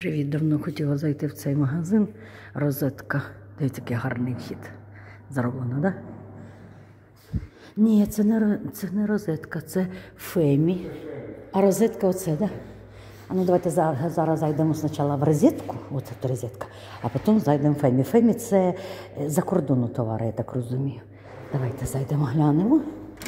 Привіт, давно хотіла зайти в цей магазин. Розетка. Дивіться, який гарний вхід. Зроблено, так? Да? Ні, це не розетка, це Фемі. А розетка оце, так? Да? А ну давайте зараз зайдемо спочатку в розетку, оце та розетка, а потім зайдемо в Фемі. Фемі – це за кордону товари, я так розумію. Давайте зайдемо, глянемо.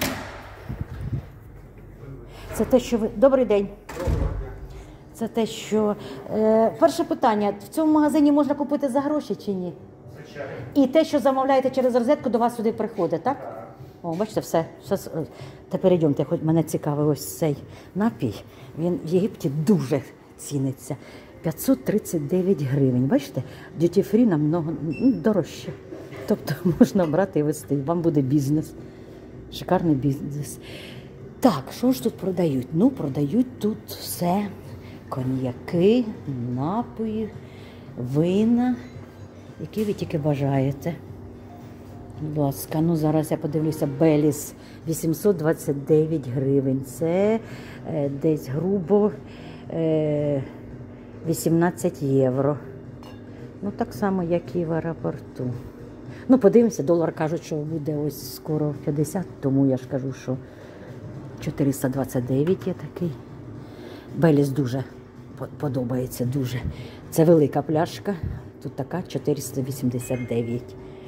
Це те, що ви... Добрий день. Це те, що... Перше питання. В цьому магазині можна купити за гроші чи ні? Звичайно. І те, що замовляєте через розетку, до вас сюди приходить, так? Так. О, бачите, все. Тепер йдемте, хоч мене цікавий ось цей напій. Він в Єгипті дуже ціниться. 539 гривень. Бачите? Duty free намного дорожче. Тобто можна брати і вести. Вам буде бізнес. Шикарний бізнес. Так, що ж тут продають? Ну, продають тут все. Коньяки, напої, вина, які ви тільки бажаєте. Будь ласка, ну зараз я подивлюся, Беліс 829 гривень. Це десь грубо 18 євро. Ну так само, як і в аеропорту. Ну подивимося, долар кажуть, що буде ось скоро 50, тому я ж кажу, що 429 є такий. Беліс дуже подобається, дуже. Це велика пляшка, тут така 489.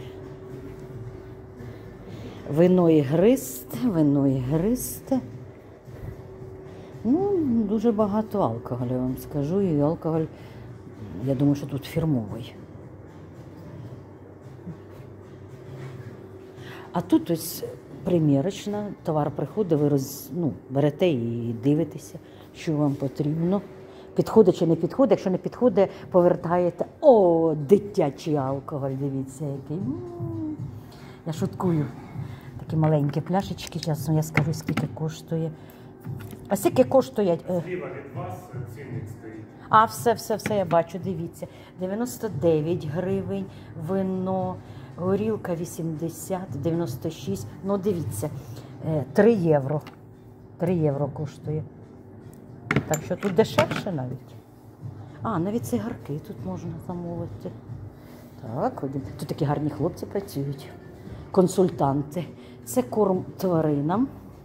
Вино ігристе. Ну, дуже багато алкоголю, я вам скажу. І алкоголь, я думаю, що тут фірмовий. А тут ось примірочна, товар приходить, ви берете і дивитеся, що вам потрібно. Підходить чи не підходить, якщо не підходить, повертаєте. О, дитячий алкоголь, дивіться який. Я шуткую. Такі маленькі пляшечки, чесно, я скажу, скільки коштує. А скільки коштує? Зліва від вас цінник стоїть. А, все, я бачу, дивіться. 99 гривень, вино, горілка 80, 96. Ну, дивіться, 3 євро. 3 євро коштує. Так що тут дешевше навіть. А, навіть цигарки тут можна замовити. Так, тут такі гарні хлопці працюють. Консультанти. Це корм тваринам.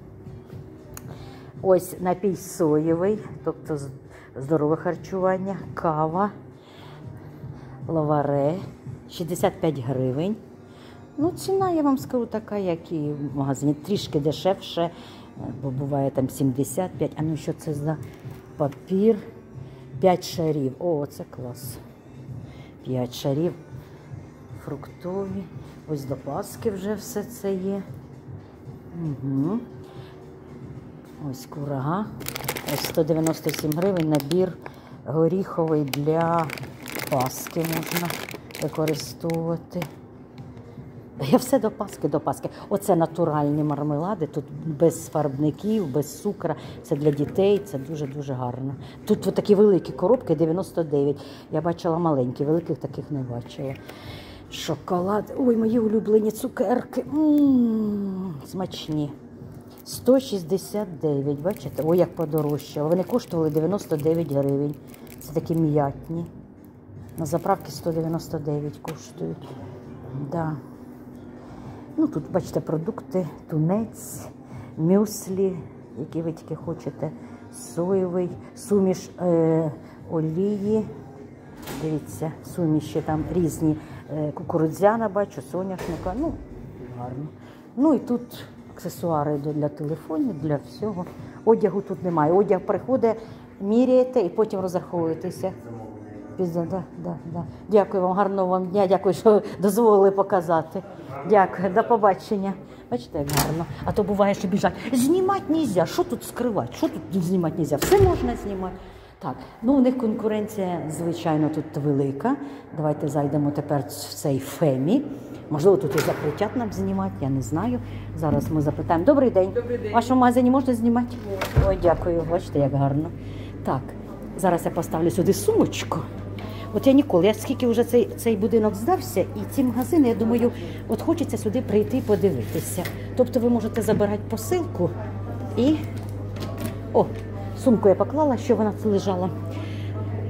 Ось напій соєвий, тобто здорове харчування, кава, лаваре, 65 гривень. Ну, ціна, я вам скажу, така, як і в магазині. Трішки дешевше, бо буває там 75. А ну, що це за папір? 5 шарів. О, це клас. 5 шарів. Фруктові. Ось до Пасхи вже все це є. Угу. Ось курага. Ось 197 гривень набір горіховий для Пасхи можна використовувати. Я все до Пасхи. Оце натуральні мармелади, тут без фарбників, без цукру. Це для дітей, це дуже-дуже гарно. Тут такі великі коробки, 99. Я бачила маленькі, великих таких не бачила. Шоколад. Ой, мої улюблені цукерки. Смачні. 169, бачите? Ой, як подорожчало. Вони коштували 99 гривень. Це такі м'ятні. На заправці 199 коштують. Да. Ну, тут, бачите, продукти, тунець, мюслі, які ви тільки хочете, соєвий, суміш олії, дивіться, суміші там різні, кукурудзяна, бачу, соняшника, ну, гарно. Ну, і тут аксесуари для телефонів, для всього. Одягу тут немає. Одяг приходить, міряєте і потім розраховуєтеся. Да. Дякую вам, гарного вам дня, дякую, що дозволили показати. Дякую, до побачення. Бачите, як гарно. А то буває, що біжать. Знімати не можна, що тут скривати, що тут знімати не можна, все можна знімати. Так, ну у них конкуренція, звичайно, тут велика. Давайте зайдемо тепер в цей Фемі. Можливо, тут і запретять нам знімати, я не знаю. Зараз ми запитаємо. Добрий день. Добрий день. В вашому магазині можна знімати? Ой, дякую, бачите, як гарно. Так, зараз я поставлю сюди сумочку. От я ніколи, я скільки вже цей будинок здався, і ці магазини, я думаю, от хочеться сюди прийти і подивитися. Тобто ви можете забирати посилку і... О, сумку я поклала, що вона тут лежала.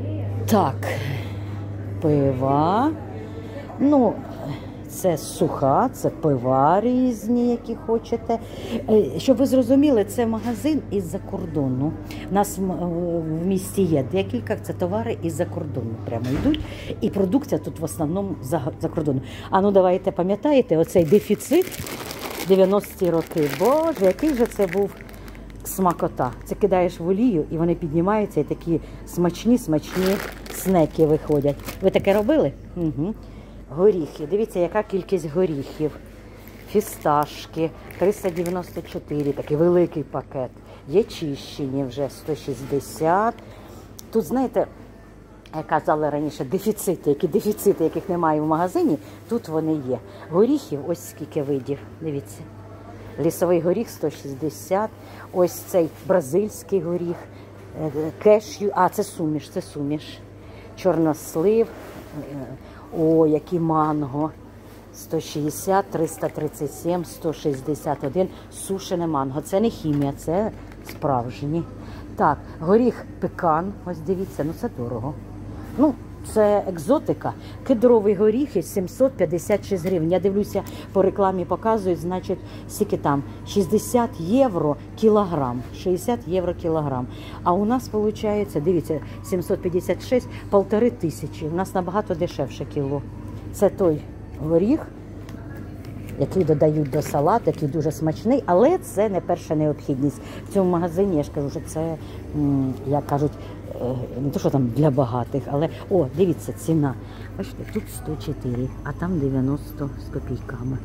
Так, пива. Ну, це суха, це пива різні, які хочете. Щоб ви зрозуміли, це магазин із-за кордону. У нас в місті є декілька, це товари із-за кордону прямо йдуть. І продукція тут в основному за кордону. А ну давайте пам'ятаєте, оцей дефіцит 90-ті роки. Боже, який же це був смакота. Це кидаєш в олію і вони піднімаються і такі смачні снеки виходять. Ви таке робили? Угу. Горіхи. Дивіться, яка кількість горіхів. Фісташки 394, такий великий пакет. Є чищені вже 160. Тут, знаєте, як казали раніше, дефіцити, яких немає в магазині, тут вони є. Горіхів, ось скільки видів, дивіться. Лісовий горіх 160, ось цей бразильський горіх, кешю, це суміш. Чорнослив, які манго, 160, 337, 161, сушене манго. Це не хімія, це справжні. Так, горіх пекан, ось дивіться, це дорого. Це екзотика. Кедровий горіх із 756 гривень. Я дивлюся, по рекламі показують, значить, скільки там? 60 євро кілограм. 60 євро кілограм. А у нас, виходить, дивіться, 756, 1500. У нас набагато дешевше кіло. Це той горіх, який додають до салату, який дуже смачний, але це не перша необхідність. В цьому магазині, я ж кажу, що це, як кажуть, не то, що там для багатих, але, дивіться, ціна. Бачите, тут 104, а там 90 з копійками.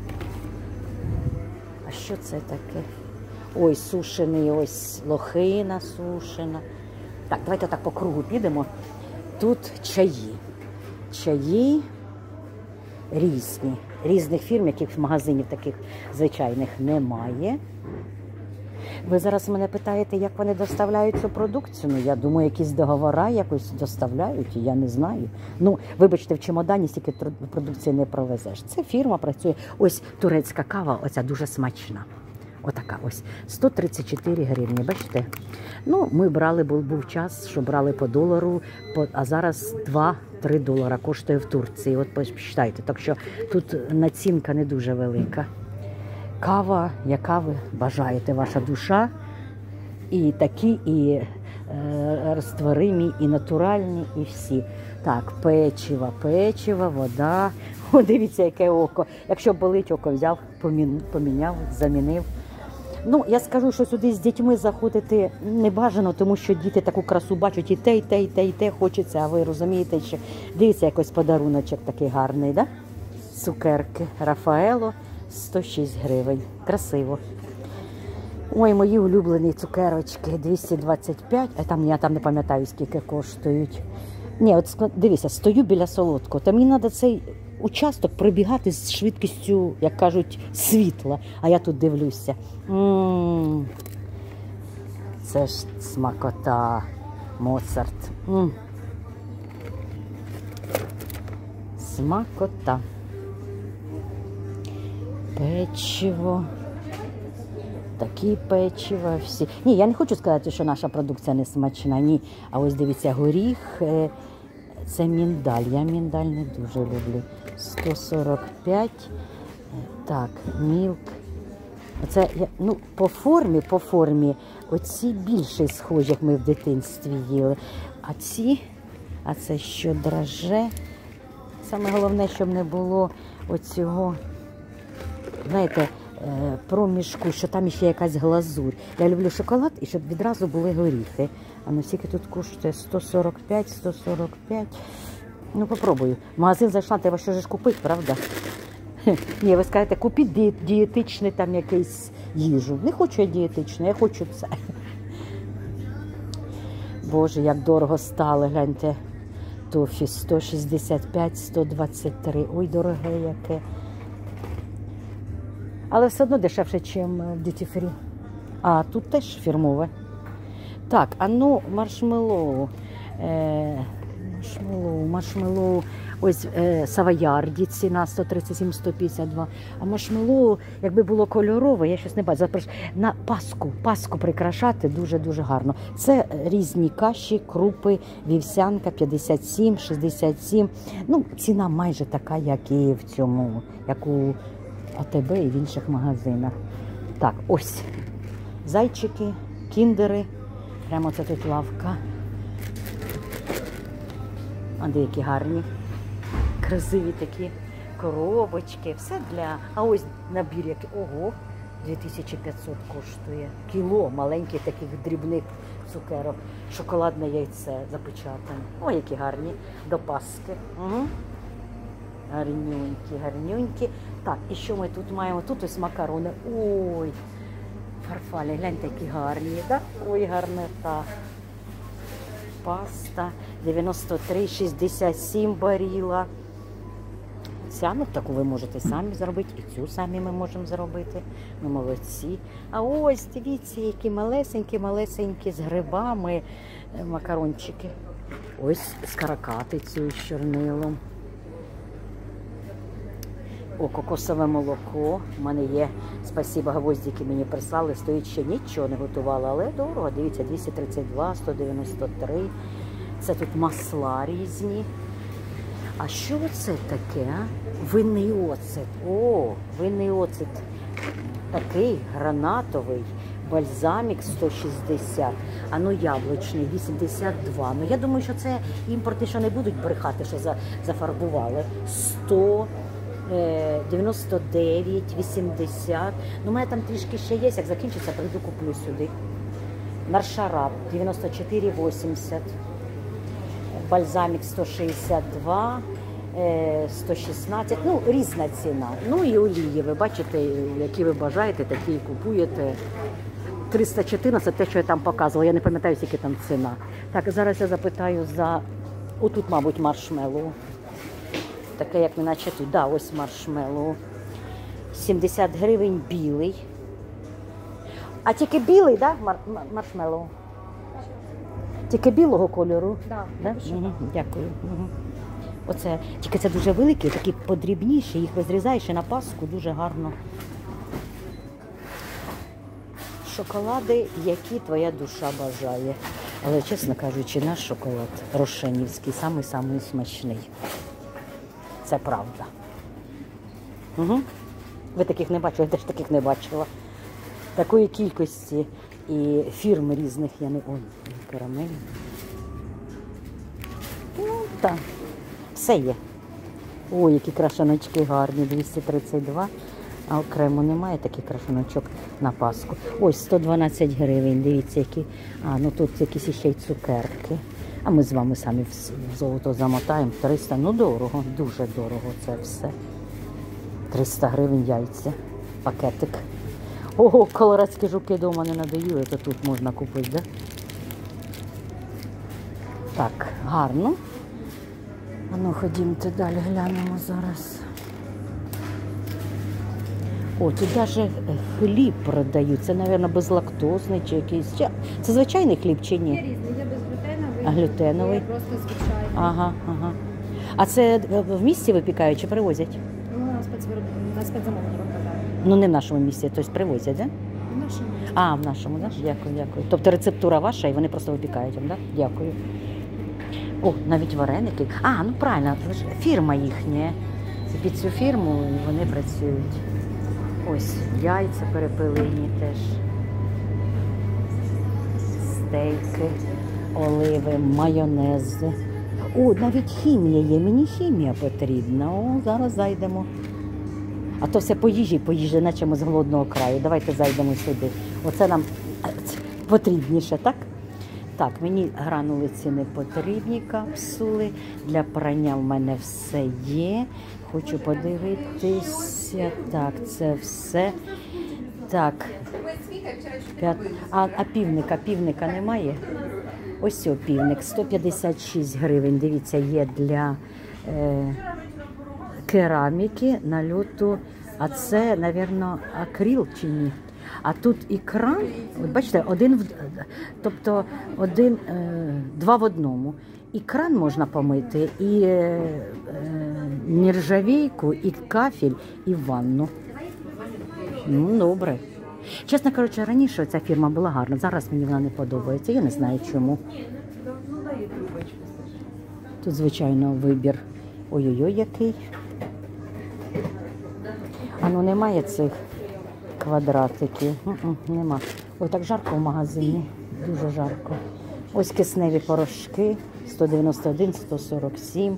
А що це таке? Ой, сушений, ось лохина сушена. Так, давайте так по кругу підемо. Тут чаї різні. Різних фірм, яких в магазинів таких звичайних немає. Ви зараз мене питаєте, як вони доставляють цю продукцію? Я думаю, якісь договори якось доставляють, я не знаю. Вибачте, в чемодані стільки продукції не провезеш. Це фірма працює. Ось турецька кава, оця дуже смачна. Отака ось, 134 гривні, бачите? Ми брали, був час, що брали по долару, а зараз 2-3 долара коштує в Турції. От почитайте, так що тут націнка не дуже велика. Кава, яка ви бажаєте, ваша душа, і такі, і розтворимі, і натуральні, і всі. Так, печиво, вода. Дивіться, яке око. Якщо болить, око взяв, поміняв, замінив. Я скажу, що сюди з дітьми заходити не бажано, тому що діти таку красу бачать, і те хочеться, а ви розумієте, що дивіться, якось подаруночок такий гарний, да? Цукерки Рафаело, 106 гривень. Красиво. Ой, мої улюблені цукерочки, 225, я там не пам'ятаю, скільки коштують. Ні, от дивіться, стою біля солодкого, та мені треба цей участок пробігати з швидкістю, як кажуть, світла. А я тут дивлюся. Це ж смакота, Моцарт. Смакота. Печиво. Такі печива всі. Ні, я не хочу сказати, що наша продукція не смачна. Ні. А ось дивіться, горіх. Це міндаль. Я міндаль не дуже люблю. 145. Так, мілк. Оце, по формі, оці більше схожі, як ми в дитинстві їли. А це що, драже? Саме головне, щоб не було оцього, знаєте, проміжку, що там ще якась глазурь. Я люблю шоколад і щоб відразу були горіхи. Скільки тут коштує? 145, 145. Попробую. В магазин зайшла, треба що ж купити, правда? Ні, ви скажете, купіть дієтичний там якийсь їжу. Не хочу я дієтичну, я хочу це. Боже, як дорого стало, гляньте. Тофі 165, 123. Ой, дороге яке. Але все одно дешевше, ніж в Duty Free. А тут теж фірмове. Так, маршмеллоу. Маршмеллоу. Ось савоярді ціна 137-152. А маршмеллоу, якби було кольорове, я щось не бачу. На паску прикрашати дуже-дуже гарно. Це різні каші, крупи, вівсянка 57, 67. Ну, ціна майже така, як і в цьому, як у АТБ і в інших магазинах. Так, ось зайчики, кіндери. Прямо це тут лавка. А деякі гарні, красиві такі коробочки. Все для... А ось набір, який... Ого, 2500 коштує. Кіло маленьких таких дрібних цукерок. Шоколадне яйце запечатане. Ой, які гарні. До Пасхи. Угу. Гарнюнькі, гарнюнькі. Так, і що ми тут маємо? Тут ось макарони. Ой, фарфалі, гляньте, які гарні, да? Ой, гарнота. Паста 93,67 баріла. Ця, ну, таку ви можете самі зробити, і цю самі ми можемо зробити. Ми молодці. А ось, дивіться, які малесенькі з грибами макарончики. Ось з каракатицею, з чорнилом. О, кокосове молоко. У мене є, спасибо, гвоздики мені прислали, стоїть, ще нічого не готувала, але дорого. Дивіться, 232, 193. Це тут масла різні. А що це таке, а? Винний оцет. О, винний оцет. Такий гранатовий. Бальзамік 160. А ну яблучний 82. Ну я думаю, що це імпорти, що не будуть брехати, що зафарбували. 100. 99, 80. Ну, у мене там трішки ще є, як закінчиться, прийду куплю сюди. Наршараб 94,80. Бальзамік 162, 116. Ну, різна ціна. Ну і олії, ви бачите, які ви бажаєте, такі і купуєте. 314, те, що я там показувала. Я не пам'ятаю, скільки там ціна. Так, зараз я запитаю за... Отут, мабуть, маршмеллоу. Таке, як наче тут, да, ось маршмеллоу. 70 гривень білий. А тільки білий, так, да, маршмеллоу? Тільки білого кольору? Да, Да? Угу, дякую. Угу. Оце, тільки це дуже великі, такі подрібніші, їх розрізаєш і на Пасху дуже гарно. Шоколади, які твоя душа бажає. Але, чесно кажучи, наш шоколад рошенівський, самий-самий смачний. Це правда. Угу. Ви таких не бачили, я теж таких не бачила. Такої кількості і фірм різних я не... Ой, карамель. Ну, так. Все є. Ой, які крашаночки гарні, 232. А окремо немає таких крашаночок на Пасху. Ось 112 гривень, дивіться, які. А, ну тут якісь ще й цукерки. А ми з вами самі в золото замотаємо. 300, ну дорого, дуже дорого це все. 300 гривень яйця, пакетик. Ого, колорадські жуки вдома не надоїли, то тут можна купити, да? Так, гарно. А ну, ходімте далі, глянемо зараз. О, тут навіть хліб продають. Це, мабуть, безлактозний чи якийсь. Це звичайний хліб чи ні? Є різний, є безглютеновий, А глютеновий? є просто звичайний. Ага, ага. А це в місті випікають чи привозять? Ну, на спецзамовлення викладають. Ну, не в нашому місті, тобто привозять, так? Да? В нашому. А, в нашому, так? Да? Дякую, дякую. Тобто рецептура ваша і вони просто випікають, так? Да? Дякую. О, навіть вареники. А, ну правильно, фірма їхня. Під цю фірму вони працюють. Ось, яйця перепилені теж. Стейки, оливи, майонези. О, навіть хімія є. Мені хімія потрібна. О, зараз зайдемо. А то все по їжі, наче ми з голодного краю. Давайте зайдемо сюди. Оце нам потрібніше, так? Так, мені гранулиці не потрібні, капсули. Для прання в мене все є. Хочу подивитися. Так, це все. Так. А півника немає? Ось о, півник, 156 гривень. Дивіться, є для кераміки, нальоту. А це, мабуть, акрил чи ні? А тут ікра, от бачите, два в одному. і кран можна помити, і нержавійку, і кафель, і ванну. Ну, добре. Чесно кажучи, раніше ця фірма була гарна, зараз мені вона не подобається, я не знаю чому. Тут, звичайно, вибір. Ой-ой-ой, який. А ну немає цих квадратиків. Нема. Ой, так жарко в магазині. Дуже жарко. Ось кисневі порошки. 191, 147.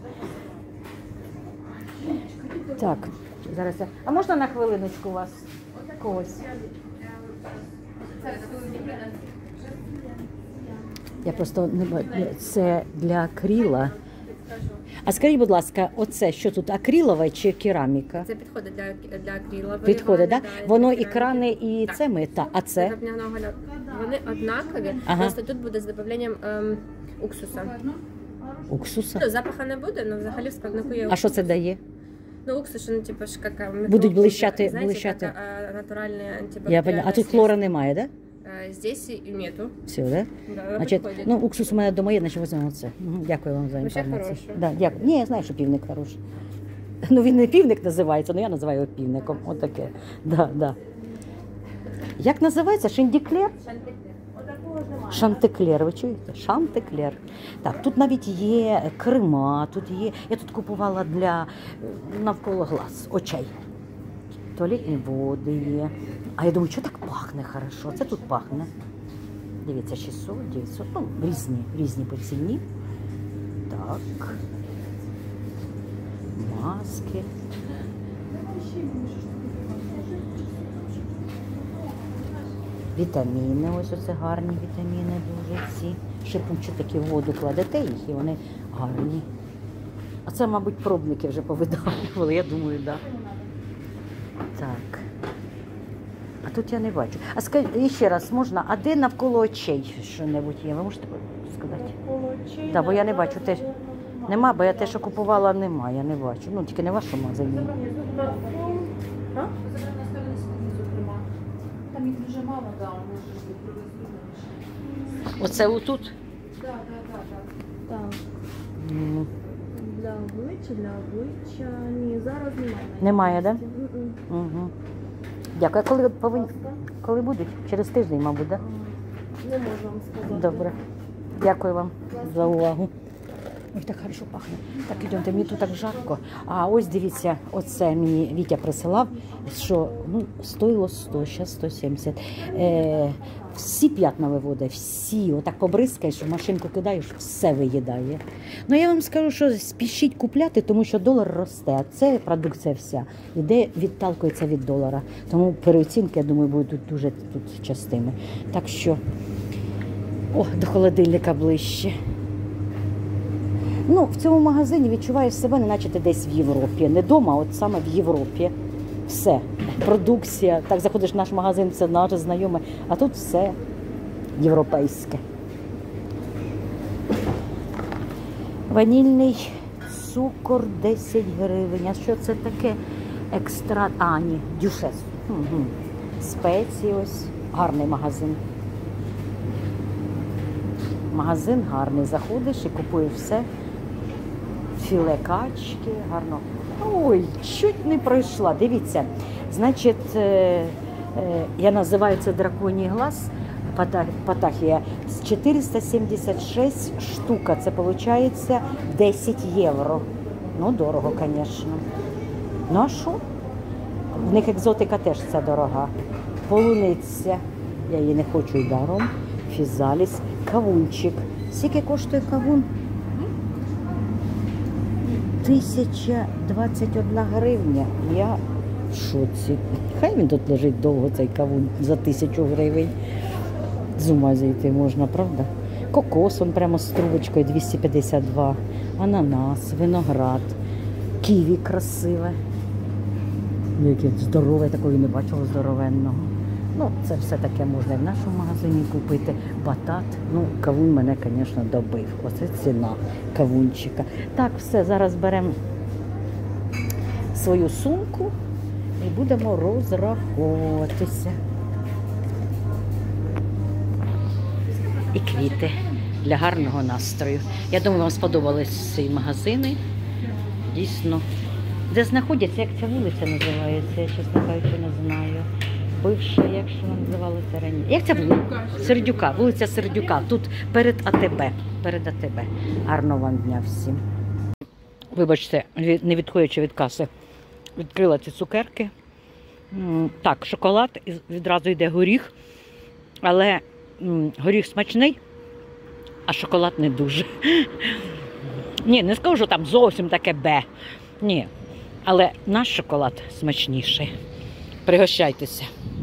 Так, зараз я... А можна на хвилиночку вас? Когось? Я просто не бачу. Це для акрила. А скажіть, будь ласка, оце що тут, акрилова чи кераміка? Це підходить для акрилової. Підходить, так? да, Воно для і крани, і Так. це мита. А це? Вапняного кольору. Вони однакові, Ага. просто тут буде з додаванням уксуса. Уксуса? Ну, запаха не буде, але взагалі в складнику є А що це дає? Ну, уксус, ну, типу, ж як... Будуть блищати, знаете, блищати. Как, натуральные Я поняла. А тут хлора немає, так? Здесь и нету. Все, так? Да, Значить, підходить. ну, уксус у мене дома є, значить візьмемо це. Дякую вам за Вообще інформацію. хороше. Да, дякую. Ні, я знаю, що півник хороший. Ну, він не півник називається, але я називаю його півником. Отаке. Да, да. Як називається? Шиндіклер? Шантеклер, ви чуєте? Шантеклер. Так, тут навіть є крема, тут є. Я тут купувала для навколо глаз, очей. Туалетні води є. А я думаю, що так пахне хорошо? Це тут пахне. Дивіться, 600, 900, ну, різні по ціні. Так. Маски. Вітаміни, ось оце гарні вітаміни дуже ці. Шипучі такі в воду кладете їх і вони гарні. А це, мабуть, пробники вже повидавлювали, я думаю, так. Да. Так. А тут я не бачу. А скажіть, ще раз можна, а де навколо очей що-небудь є? Ви можете сказати? Так, да, бо я не бачу теж. Нема, бо я те, що купувала, нема, я не бачу. Ну, тільки не в вашому магазині. Там їх дуже мало, да, може привезти. Оце отут? Так. Так. Ну, Для обличчя. Ні, зараз немає. немає, так? Мгм. Да? Угу. Дякую. А коли повинні? Коли будуть? Через тиждень, мабуть, так? Не можу вам сказати. Да? Добре. Дякую вам за увагу. Ой, так хорошо пахне. Так, ідемте, мені тут так жарко. А ось дивіться, оце мені Вітя присилав, що ну, стоїло 100, зараз 170. Всі п'ятна виводить, всі. Отак побризкаєш, в машинку кидаєш, все виїдає. Ну я вам скажу, що спішіть купляти, тому що долар росте, а це продукція вся. Іде, відталкується від долара. Тому переоцінки, я думаю, будуть дуже тут частими. Так що, о, до холодильника ближче. Ну, в цьому магазині відчуваєш себе, неначе ти десь в Європі. Не вдома, а от саме в Європі. Все. Продукція. Так, заходиш в наш магазин, це наше знайоме, а тут все європейське. Ванільний цукор 10 гривень. А що це таке? Екстра... А, ні, дюшес. Угу. Спеції ось. Гарний магазин. Магазин гарний. Заходиш і купуєш все. Філе качки, гарно. Ой, чуть не пройшла. Дивіться, значить, я називаю це драконій глаз, патахія, 476 штука, це виходить 10 євро. Ну, дорого, звісно. Ну, а що? В них екзотика теж ця дорога. Полуниця, я її не хочу й даром, фізаліс, кавунчик. Скільки коштує кавун? 1021 гривня. Я в шоці. Хай він тут лежить довго, цей кавун, за 1000 гривень. З ума зійти можна, правда? Кокос, он прямо з трубочкою 252. Ананас, виноград, ківі красиве. Яке здорове, такого не бачила здоровенного. Ну, це все таке можна і в нашому магазині купити. Батат, ну, кавун мене, звісно, добив. Оце ціна кавунчика. Так, все, зараз беремо свою сумку і будемо розраховуватися. І квіти. для гарного настрою. Я думаю, вам сподобались ці магазини. Дійсно. Де знаходяться, як ця вулиця називається, я, чесно кажучи, не знаю. Бивша, як ж вона називалася раніше. Як це було? Сердюка, вулиця Сердюка. Тут перед АТБ. Перед АТБ. Гарного вам дня всім. Вибачте, не відходячи від каси, відкрила ці цукерки. Так, шоколад, і відразу йде горіх, але горіх смачний, а шоколад не дуже. Ні, не скажу, що там зовсім таке бе. Ні, але наш шоколад смачніший. Пригощайтеся.